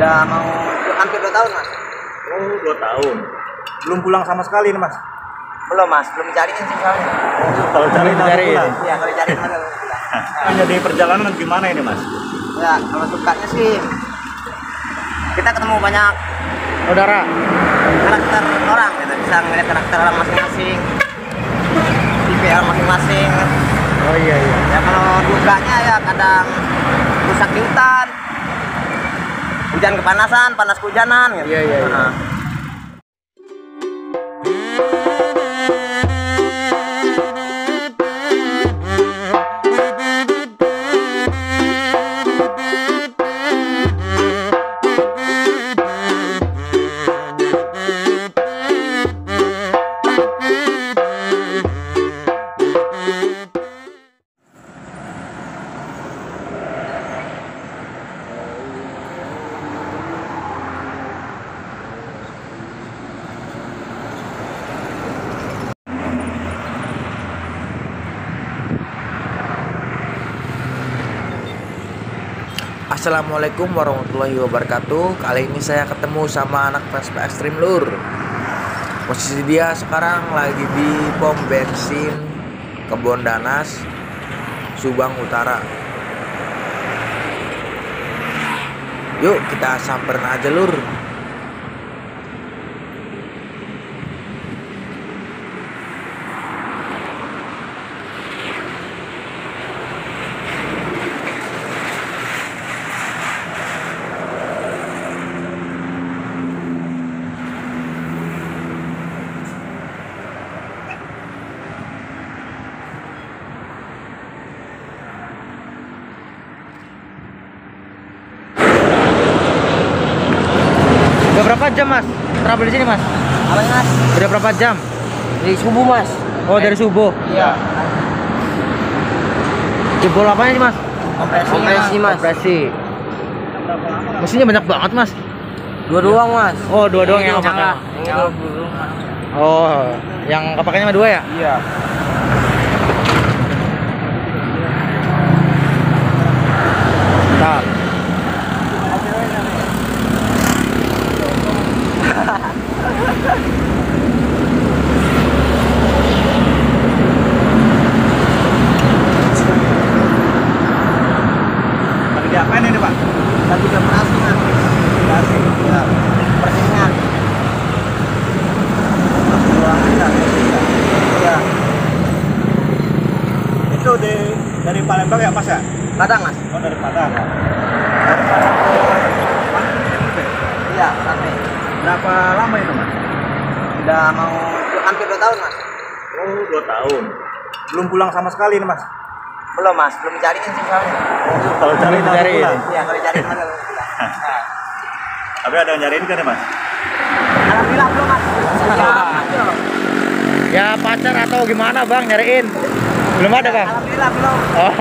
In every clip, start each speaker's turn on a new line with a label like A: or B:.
A: Udah mau hampir 2 tahun, Mas.
B: Oh, 2 tahun. Belum pulang sama sekali nih, Mas?
A: Belum, Mas. Belum dicariin sih soalnya.
B: Kalau cari pulang.
A: Iya, kalau dicariin mana belum pulang.
B: Hanya di perjalanan gimana ini, Mas?
A: Ya, kalau sukanya sih kita ketemu banyak
C: Saudara.
A: karakter orang gitu. Bisa ngeliat karakter orang masing-masing. Tipe orang masing-masing.
C: Oh iya.
A: Ya kalau dukanya ya kadang rusak di hutan. Hujan kepanasan, panas kehujanan gitu.
C: Iya.
A: Nah.
D: Assalamualaikum warahmatullahi wabarakatuh. Kali ini saya ketemu sama anak Vespa Extreme Lur. Posisi dia sekarang lagi di pom bensin Kebon Danas, Subang Utara. Yuk kita samperin aja, Lur.
C: Udah berapa jam, Mas? Travel di sini, Mas?
A: Apa Mas?
C: Udah berapa jam?
A: Dari subuh, Mas.
C: Oh, dari subuh.
A: Iya.
C: Jebol apanya sih, Mas?
A: Kompresi, Mas.
C: Kompresi. Mesinnya banyak banget, Mas.
A: Dua doang, Mas.
C: Oh, dua doang yang
A: kepakai.
C: kepakai.
A: Yang itu dulu.
C: Oh, yang kepakainya mah 2 ya?
A: Iya.
C: Bentar.
B: Lagi diapain ini, Pak?
A: Lagi operasi, Mas.
B: Operasi.
A: Ya. Persingan. Iya.
B: Itu dari Palembang ya, Mas ya?
A: Padang, Mas.
B: Oh, dari Padang. Dari Padang ke Bandung ini?
A: Iya, sampai.
B: Berapa lama itu, Mas?
A: Udah mau hampir 2 tahun, Mas.
B: Oh, 2 tahun. Belum pulang sama sekali nih, Mas?
A: Belum, Mas. Belum dicariin sih soalnya.
B: Kalau cari
C: Dicariin.
B: pulang.
A: Iya, kalau dicariin mana belum pulang. Nah.
B: Tapi ada yang nyariin kan ya, Mas?
A: Alhamdulillah belum, Mas.
C: Ya pacar atau gimana, Bang, nyariin? Belum ada, Bang?
A: Alhamdulillah belum.
C: Oh.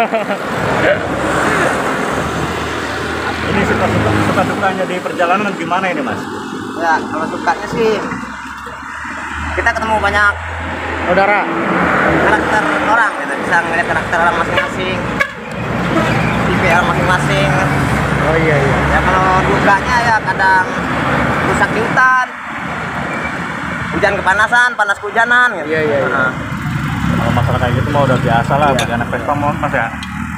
B: Ini suka dukanya di perjalanan gimana ini, Mas?
A: Ya, kalau sukanya sih kita ketemu banyak
C: Saudara.
A: karakter orang gitu. Bisa ngeliat karakter orang masing-masing. Tipe orang masing-masing.
C: Oh iya.
A: Ya kalau dukanya ya kadang rusak di hutan. Hujan kepanasan, panas kehujanan gitu.
C: Iya.
A: Nah.
B: Kalau masalah kayak gitu mah udah biasa lah bagi anak Vespa, Mas ya.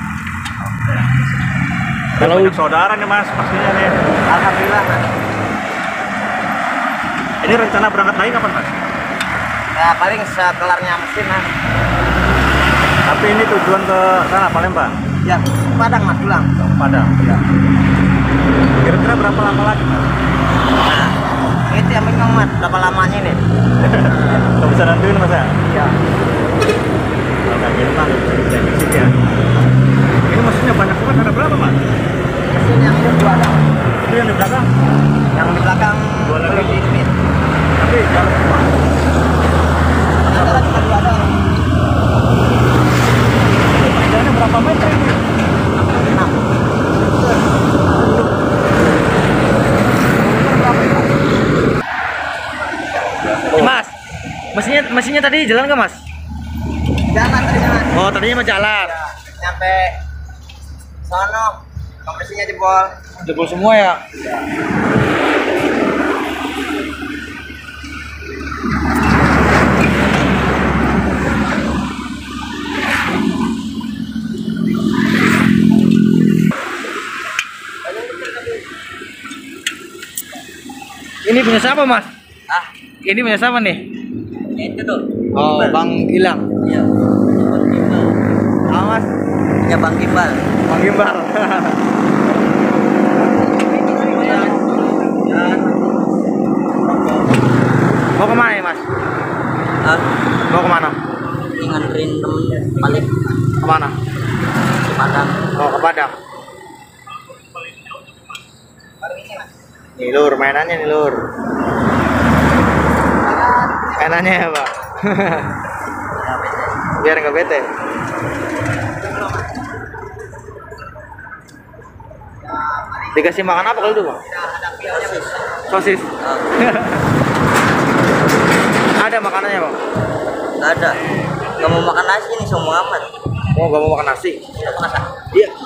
B: Kalau banyak saudara nih, Mas, pastinya nih.
A: Alhamdulillah, Mas.
B: Ini rencana berangkat lagi kapan, Mas?
A: Ya paling sekelarnya mesin, Mas.
B: Tapi ini tujuan ke sana, Palembang?
A: Ya, Padang, Mas, pulang.
B: Padang. Ya. Kira-kira berapa lama lagi, Mas?
A: Nah, itu yang bingung, Mas, berapa lamanya ini?
B: Nggak bisa nentuin, Mas ya?
A: Iya.
B: Kalau kayak gitu kan bisa diprediksi ya. Ini mesinnya banyak banget, ada berapa, Mas?
A: Mesin yang itu 2 ada.
B: Itu yang di belakang?
A: Yang di belakang
B: 2 lagi.
A: belum diinumin.
B: Tapi jalan semua.
A: Ada lagi 2 ada.
B: Panjangnya berapa meter ini?
A: 6.
C: Mas, mesinnya tadi jalan nggak, Mas?
A: Jalan tadi, Mas.
C: Oh, tadinya mau jalan.
A: Ya, nyampe sono kompresinya jebol.
C: Jebol semua ya. Ini punya siapa, Mas?
A: Ah,
C: Ini punya siapa nih?
A: itu tuh.
C: Oh, Bang Gilang.
A: Iya. Bang Gimbal.
C: Ah, Mas.
A: Ya Bang Gimbal.
C: Bang Gimbal. Mau kemana ya, Mas?
A: Ah,
C: Mau kemana?
A: ini nganterin temennya balik
C: Kemana?
A: ke Padang.
C: Oh, ke Padang. Nih lur, mainannya nih lur. Mainannya ya Pak. Biar nggak bete. Dikasih makan apa kalau itu Bang? Sosis. Ada makanannya Bang?
A: Nggak ada. Nggak mau makan nasi nih, semua amat.
C: Oh, gak mau makan nasi?
A: Udah makan.
C: Iya.